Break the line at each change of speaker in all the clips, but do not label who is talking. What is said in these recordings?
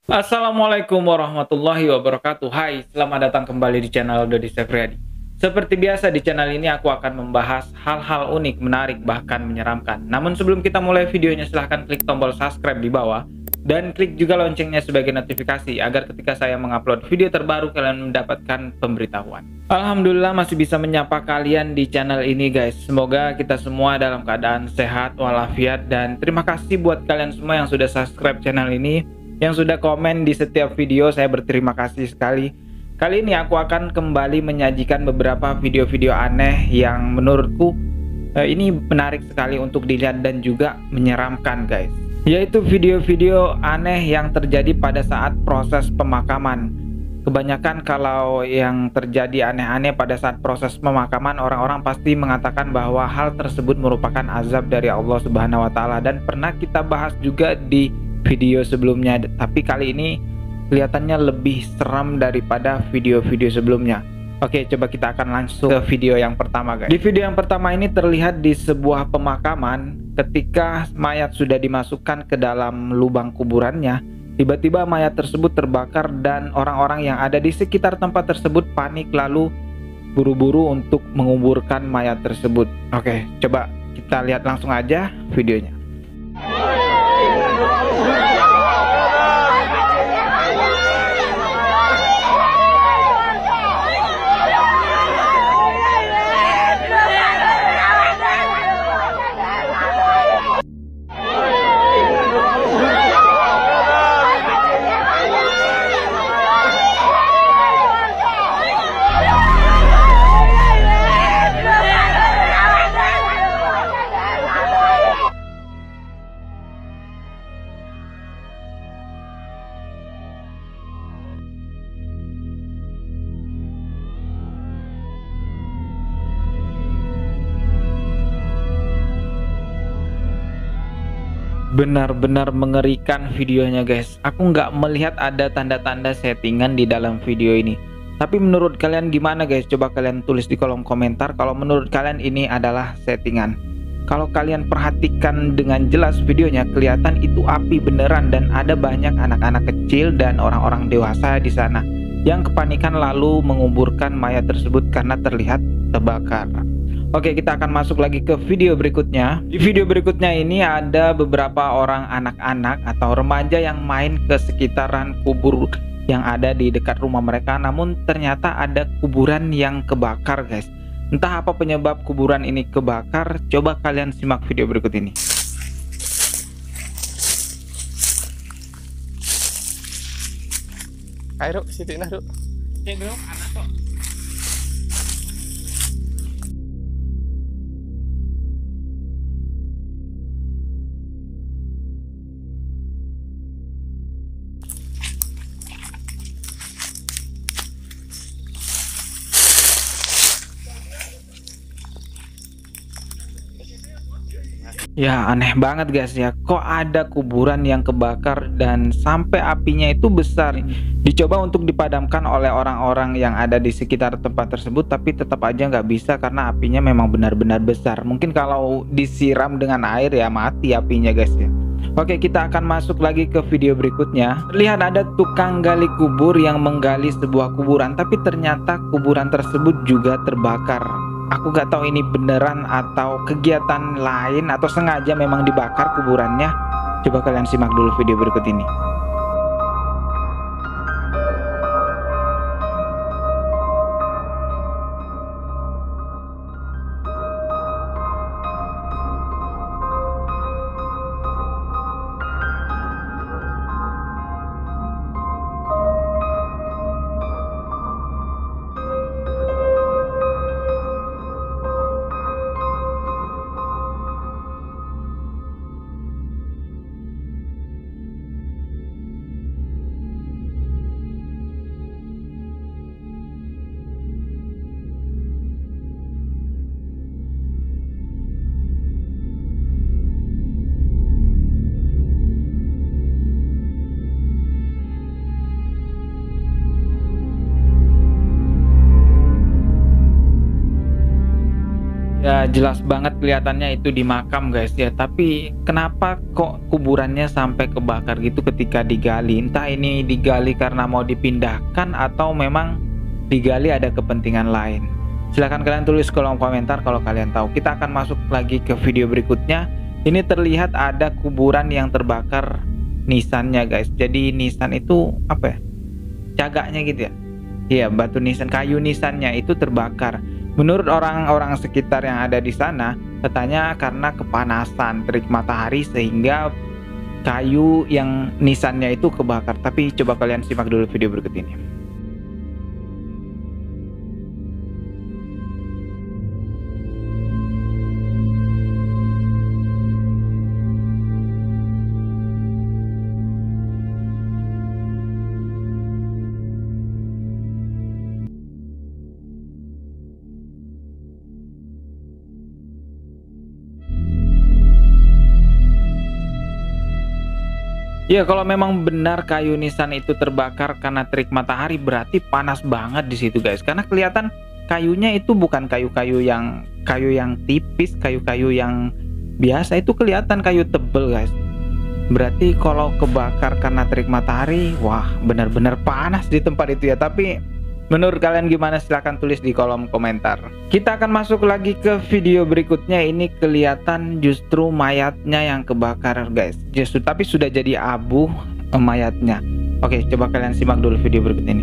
Assalamualaikum warahmatullahi wabarakatuh. Hai, selamat datang kembali di channel Dodi Sefriadi. Seperti biasa di channel ini aku akan membahas hal-hal unik, menarik, bahkan menyeramkan. Namun sebelum kita mulai videonya, silahkan klik tombol subscribe di bawah dan klik juga loncengnya sebagai notifikasi agar ketika saya mengupload video terbaru kalian mendapatkan pemberitahuan. Alhamdulillah masih bisa menyapa kalian di channel ini guys. Semoga kita semua dalam keadaan sehat walafiat, dan terima kasih buat kalian semua yang sudah subscribe channel ini, yang sudah komen di setiap video. Saya berterima kasih sekali. Kali ini aku akan kembali menyajikan beberapa video-video aneh yang menurutku ini menarik sekali untuk dilihat dan juga menyeramkan guys. Yaitu video-video aneh yang terjadi pada saat proses pemakaman. Kebanyakan kalau yang terjadi aneh-aneh pada saat proses pemakaman, orang-orang pasti mengatakan bahwa hal tersebut merupakan azab dari Allah Subhanahu wa taala, dan pernah kita bahas juga di video sebelumnya, tapi kali ini kelihatannya lebih seram daripada video-video sebelumnya. Oke, coba kita akan langsung ke video yang pertama guys. Di video yang pertama ini terlihat di sebuah pemakaman, ketika mayat sudah dimasukkan ke dalam lubang kuburannya, tiba-tiba mayat tersebut terbakar dan orang-orang yang ada di sekitar tempat tersebut panik, lalu buru-buru untuk menguburkan mayat tersebut. Oke, coba kita lihat langsung aja videonya. Benar-benar mengerikan videonya guys. Aku nggak melihat ada tanda-tanda settingan di dalam video ini. Tapi menurut kalian gimana guys? Coba kalian tulis di kolom komentar kalau menurut kalian ini adalah settingan. Kalau kalian perhatikan dengan jelas videonya, kelihatan itu api beneran dan ada banyak anak-anak kecil dan orang-orang dewasa di sana yang kepanikan lalu menguburkan mayat tersebut karena terlihat terbakar. Oke, kita akan masuk lagi ke video berikutnya. Di video berikutnya ini ada beberapa orang anak-anak atau remaja yang main ke sekitaran kubur yang ada di dekat rumah mereka. Namun ternyata ada kuburan yang kebakar guys. Entah apa penyebab kuburan ini kebakar. Coba kalian simak video berikut ini.
Ayo, situ nah, Duk.
Anak kok. Ya aneh banget guys ya, kok ada kuburan yang kebakar dan sampai apinya itu besar. Dicoba untuk dipadamkan oleh orang-orang yang ada di sekitar tempat tersebut, tapi tetap aja nggak bisa karena apinya memang benar-benar besar. Mungkin kalau disiram dengan air ya mati apinya guys ya. Oke, kita akan masuk lagi ke video berikutnya. Lihat ada tukang gali kubur yang menggali sebuah kuburan, tapi ternyata kuburan tersebut juga terbakar. Aku gak tahu ini beneran atau kegiatan lain atau sengaja memang dibakar kuburannya. Coba kalian simak dulu video berikut ini. jelas banget kelihatannya itu di makam guys ya. Tapi kenapa kok kuburannya sampai kebakar gitu ketika digali? Entah ini digali karena mau dipindahkan atau memang digali ada kepentingan lain. Silahkan kalian tulis kolom komentar kalau kalian tahu. Kita akan masuk lagi ke video berikutnya. Ini terlihat ada kuburan yang terbakar nisannya guys. Jadi nisan itu apa ya, cagaknya gitu ya. Iya, batu nisan, kayu nisannya itu terbakar. Menurut orang-orang sekitar yang ada di sana, katanya karena kepanasan terik matahari sehingga kayu yang nisannya itu kebakar. Tapi coba kalian simak dulu video berikut ini. Ya, kalau memang benar kayu nisan itu terbakar karena terik matahari, berarti panas banget di situ guys. Karena kelihatan kayunya itu bukan kayu-kayu yang tipis, kayu-kayu yang biasa, itu kelihatan kayu tebel guys. Berarti kalau kebakar karena terik matahari, wah benar-benar panas di tempat itu ya. Tapi menurut kalian gimana? Silahkan tulis di kolom komentar. Kita akan masuk lagi ke video berikutnya. Ini kelihatan justru mayatnya yang kebakar guys. Justru tapi sudah jadi abu mayatnya. Oke, coba kalian simak dulu video berikut ini.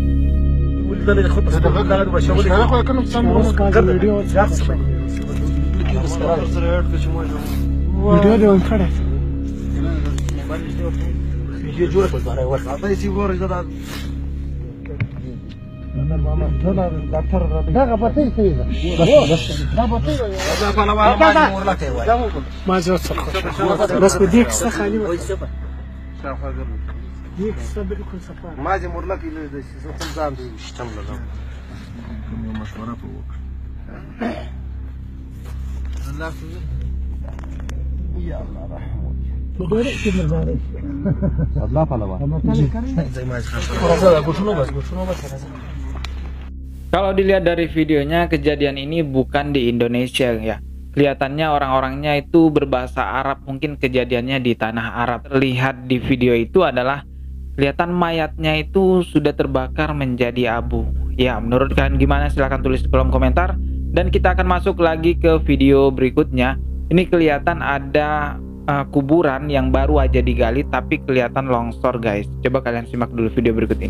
Kalau dilihat dari videonya, kejadian ini bukan di Indonesia ya. Kelihatannya orang-orangnya itu berbahasa Arab, mungkin kejadiannya di tanah Arab. Terlihat di video itu adalah kelihatan mayatnya itu sudah terbakar menjadi abu. Ya, menurut kalian gimana? Silahkan tulis di kolom komentar. Dan kita akan masuk lagi ke video berikutnya. Ini kelihatan ada kuburan yang baru aja digali tapi kelihatan longsor guys. Coba kalian simak dulu video berikut ini.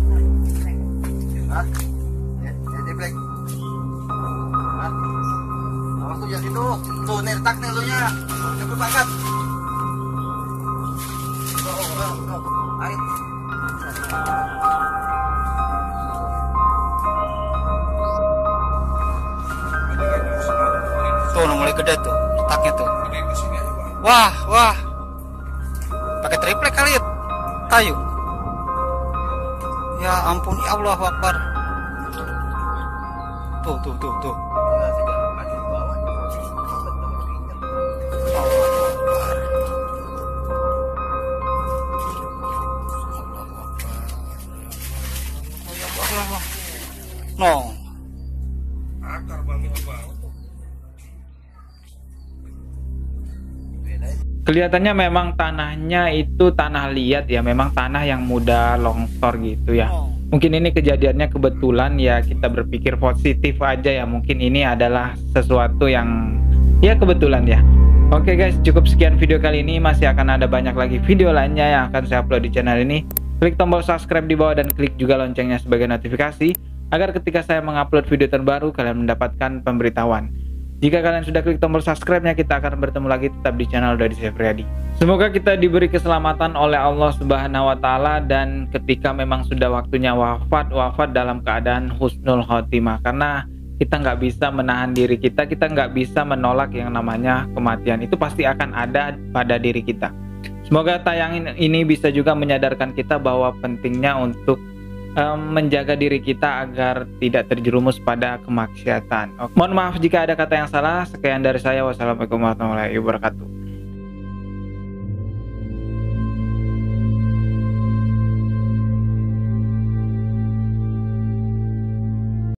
Tuh, nertak nih elunya. Cepet banget. Ayo. Tuh, mulai gede tuh. Letaknya tuh. Wah. Pakai triplek kali ya. Kayu. Ya ampun, ya Allah Akbar. Tuh. No.
Kelihatannya memang tanahnya itu tanah liat ya, memang tanah yang mudah longsor gitu ya. Mungkin ini kejadiannya kebetulan ya, kita berpikir positif aja ya, mungkin ini adalah sesuatu yang ya kebetulan ya. Oke guys, cukup sekian video kali ini. Masih akan ada banyak lagi video lainnya yang akan saya upload di channel ini. Klik tombol subscribe di bawah dan klik juga loncengnya sebagai notifikasi agar ketika saya mengupload video terbaru kalian mendapatkan pemberitahuan. Jika kalian sudah klik tombol subscribe-nya, kita akan bertemu lagi tetap di channel Dodi Sefriadi. Semoga kita diberi keselamatan oleh Allah Subhanahu wa taala, dan ketika memang sudah waktunya wafat dalam keadaan husnul khotimah, karena kita nggak bisa menahan diri kita nggak bisa menolak yang namanya kematian. Itu pasti akan ada pada diri kita. Semoga tayangan ini bisa juga menyadarkan kita bahwa pentingnya untuk menjaga diri kita agar tidak terjerumus pada kemaksiatan. Mohon maaf jika ada kata yang salah. Sekian dari saya. Wassalamualaikum warahmatullahi wabarakatuh.